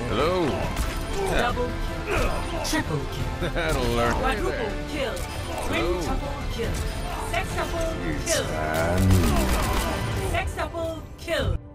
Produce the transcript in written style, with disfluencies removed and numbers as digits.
Hello. Double kill. Triple kill. That'll learn. Quadruple kill. Quintuple kill. Sextuple kill. Sextuple kill.